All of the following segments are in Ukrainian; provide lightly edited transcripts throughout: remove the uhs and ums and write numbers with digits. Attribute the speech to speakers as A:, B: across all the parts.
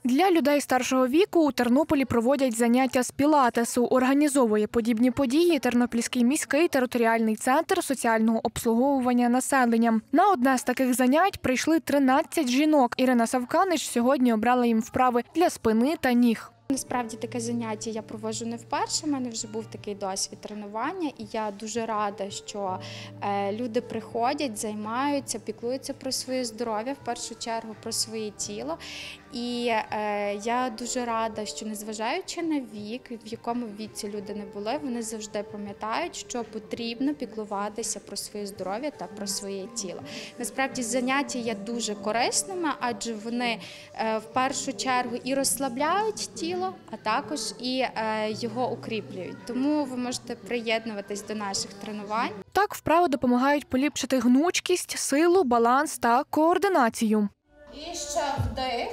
A: Для людей старшого віку у Тернополі проводять заняття з пілатесу. Організовує подібні події Тернопільський міський територіальний центр соціального обслуговування населення. На одне з таких занять прийшли 13 жінок. Ірина Савканич сьогодні обрала їм вправи для спини та ніг.
B: Насправді таке заняття я проводжу не вперше, у мене вже був такий досвід тренування, і я дуже рада, що люди приходять, займаються, піклуються про своє здоров'я, в першу чергу про своє тіло. І я дуже рада, що незважаючи на вік, в якому віці люди не були, вони завжди пам'ятають, що потрібно піклуватися про своє здоров'я та про своє тіло. Насправді заняття є дуже корисними, адже вони в першу чергу і розслабляють тіло, а також і його укріплюють. Тому ви можете приєднуватись до наших тренувань.
A: Так вправи допомагають поліпшити гнучкість, силу, баланс та координацію.
C: І ще вдих,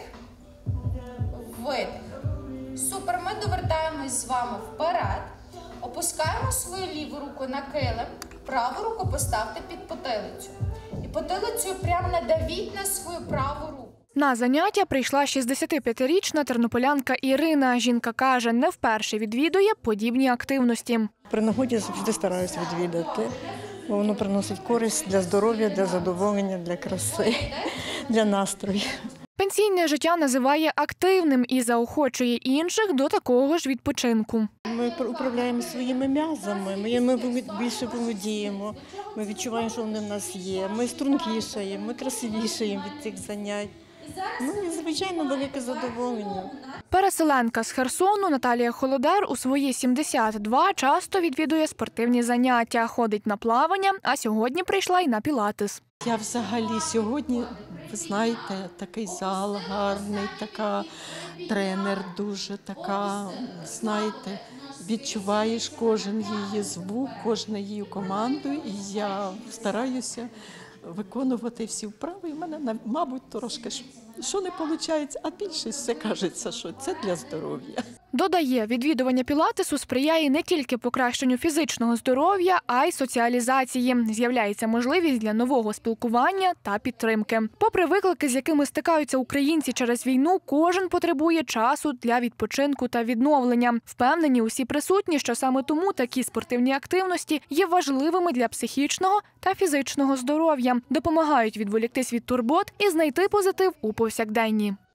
C: видих. Супер, ми довертаємось з вами вперед. Опускаємо свою ліву руку на килим, праву руку поставте під потилицю. І потилицею прямо надавіть на свою праву руку.
A: На заняття прийшла 65-річна тернополянка Ірина. Жінка каже, не вперше відвідує подібні активності.
D: При нагоді завжди стараюся відвідати, бо воно приносить користь для здоров'я, для задоволення, для краси, для настрою.
A: Пенсійне життя називає активним і заохочує інших до такого ж відпочинку.
D: Ми управляємо своїми м'язами, ми більше володіємо, ми відчуваємо, що вони в нас є, ми стрункішаємо, ми красивішаємо від цих занять. Ну і, звичайно, велике задоволення.
A: Переселенка з Херсону Наталія Холодер у свої 72 часто відвідує спортивні заняття, ходить на плавання, а сьогодні прийшла й на пілатес.
E: Я взагалі сьогодні, ви знаєте, такий зал гарний, така тренер дуже така, знаєте, відчуваєш кожен її звук, кожну її команду, і я стараюся виконувати всі вправи. І в мене, мабуть, трошки, що не виходить, а більшість все кажеться, що це для здоров'я.
A: Додає, відвідування пілатесу сприяє не тільки покращенню фізичного здоров'я, а й соціалізації. З'являється можливість для нового спілкування та підтримки. Попри виклики, з якими стикаються українці через війну, кожен потребує часу для відпочинку та відновлення. Впевнені усі присутні, що саме тому такі спортивні активності є важливими для психічного та фізичного здоров'я, допомагають відволіктись від турбот і знайти позитив у повсякденні.